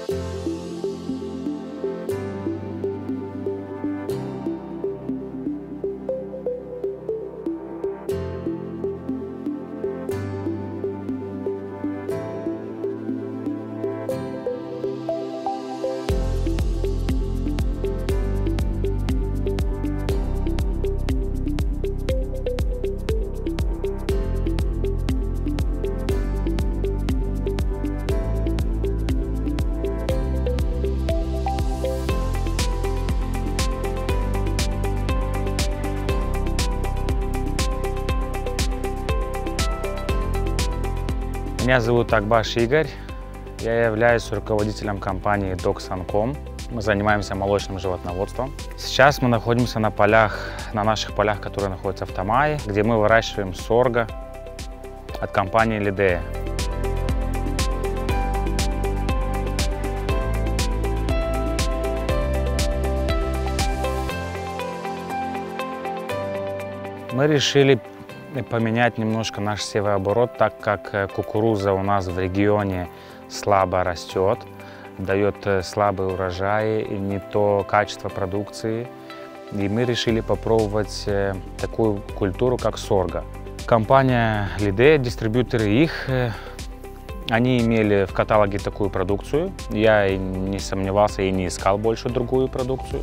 Меня зовут Акбаш Игорь. Я являюсь руководителем компании Dogsan.com. Мы занимаемся молочным животноводством. Сейчас мы находимся на наших полях, которые находятся в Тамае, где мы выращиваем сорго от компании Lidea. Мы решили поменять немножко наш севооборот, так как кукуруза у нас в регионе слабо растет, дает слабый урожай и не то качество продукции. И мы решили попробовать такую культуру, как сорго. Компания Lidea, дистрибьюторы их, они имели в каталоге такую продукцию. Я не сомневался и не искал больше другую продукцию.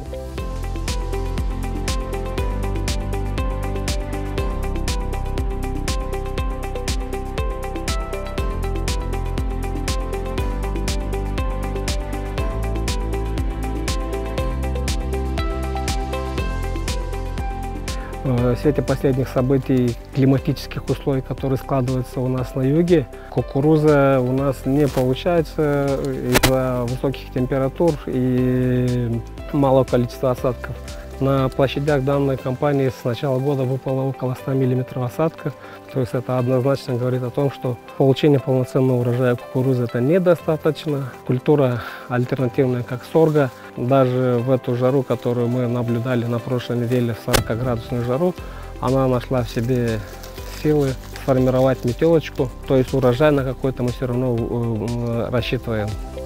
В свете последних событий, климатических условий, которые складываются у нас на юге, кукуруза у нас не получается из-за высоких температур и малого количества осадков. На площадях данной компании с начала года выпало около 100 мм осадков. То есть это однозначно говорит о том, что получение полноценного урожая кукурузы это недостаточно. Культура альтернативная, как сорго, даже в эту жару, которую мы наблюдали на прошлой неделе, в 40-градусную жару, она нашла в себе силы сформировать метелочку. То есть урожай на какой-то мы все равно рассчитываем.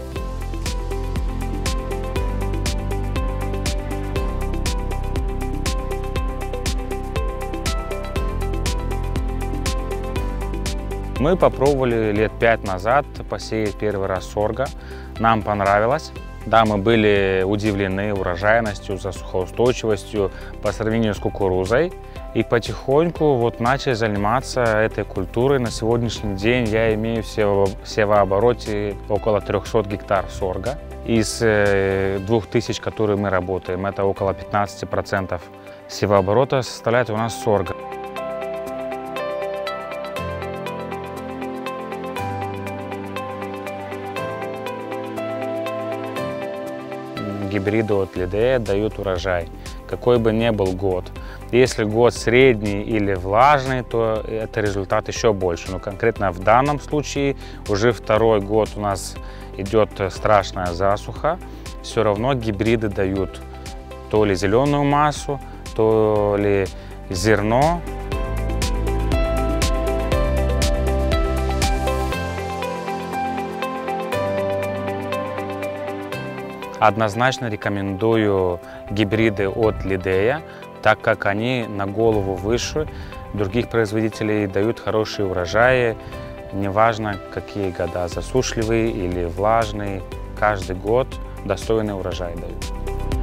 Мы попробовали лет 5 назад посеять первый раз сорго. Нам понравилось. Да, мы были удивлены урожайностью, засухоустойчивостью по сравнению с кукурузой. И потихоньку вот начали заниматься этой культурой. На сегодняшний день я имею в севообороте около 300 гектар сорго. Из 2000, которые мы работаем, это около 15% севооборота составляет у нас сорго. Гибриды от Lidea дают урожай, какой бы ни был год. Если год средний или влажный, то это результат еще больше. Но конкретно в данном случае уже второй год у нас идет страшная засуха. Все равно гибриды дают то ли зеленую массу, то ли зерно. Однозначно рекомендую гибриды от Lidea, так как они на голову выше других производителей, дают хорошие урожаи. Неважно, какие года, засушливые или влажные, каждый год достойный урожай дают.